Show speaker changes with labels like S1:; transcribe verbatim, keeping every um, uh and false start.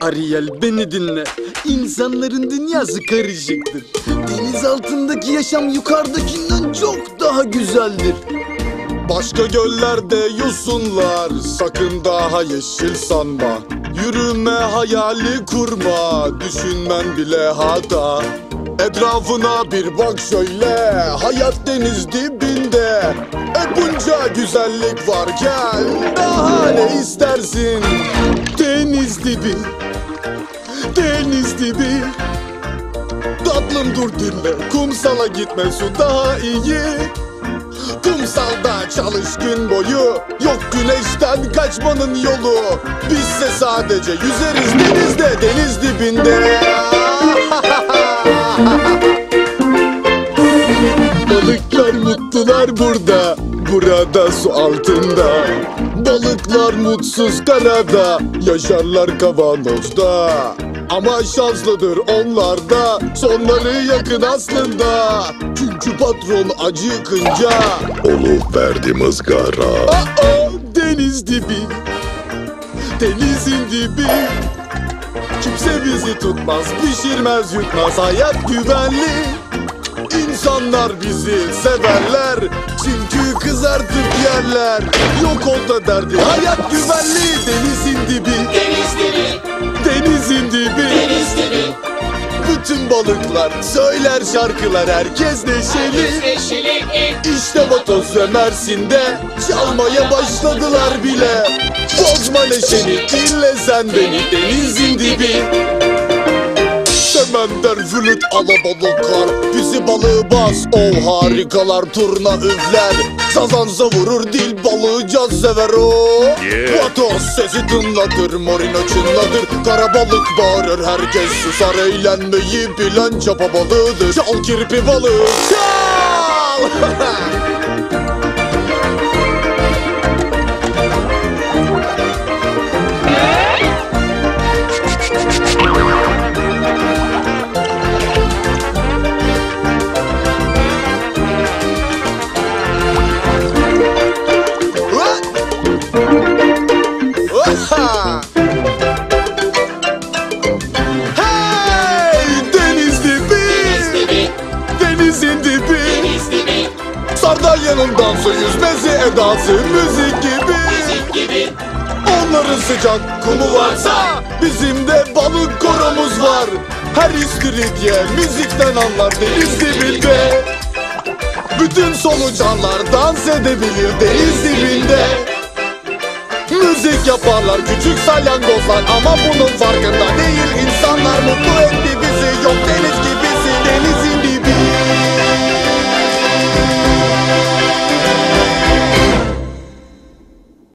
S1: Ariel, beni dinle. İnsanların dünyası karışıktır. Deniz altındaki yaşam yukarıdakinden çok daha güzeldir. Başka göllerde yosunlar, sakın daha yeşil sanma. Yürüme hayali kurma, düşünmen bile hata. Etrafına bir bak şöyle, hayat deniz dibinde. E bunca güzellik varken daha ne istersin? Deniz dibi, deniz dibi. Tatlım dur dinle, kumsala gitme, su daha iyi. Kumsalda çalış gün boyu, yok güneşten kaçmanın yolu. Bizse sadece yüzeriz denizde, deniz dibinde. Balıklar mutlular burada, burada su altında. Balıklar mutsuz karada, yaşarlar kavanozda. Ama şanslıdır onlar da, sonları yakın aslında. Çünkü patron acıkınca
S2: oluverdi ızgara.
S1: Aa, deniz dibi, denizin dibi. Kimse bizi tutmaz, pişirmez, yutmaz, hayat güvenli. İnsanlar bizi severler, çünkü kızartıp yerler. Yok olda derdi, hayat güvenli. Denizin dibi,
S3: Deniz dibi,
S1: denizin dibi,
S3: deniz dibi.
S1: bütün balıklar söyler şarkılar, herkes neşeli.
S3: Herkes neşeli.
S1: İşte Vatoz ve Mersin'de çalmaya başladılar bile. Bozma neşeni, dinle sen beni, denizin dibi. Semender, flüt, alabalıklar, bizi balığı bas, oh harikalar, turna üfler. Sazansa vurur, dil balığı caz sever o.
S2: Yeah.
S1: Vatoz sesi tınlatır, morino çınlatır. Karabalık bağırır, herkes susar, eğlenmeyi bilen çapa balığıdır. Çal kirpi balığı, çal! Hey! Deniz dibi!
S3: Deniz dibi,
S1: Denizin dibi!
S3: deniz dibi.
S1: Sardalyanın dansı, yüzmesi, edası, müzik gibi.
S3: Müzik gibi.
S1: Onların sıcak kumu varsa bizim de balık koromuz var. Her istiridye müzikten anlar deniz dibinde. Bütün solucanlar dans edebilir deniz dibinde. Müzik yaparlar küçük salyangozlar, ama bunun farkında değil insanlar.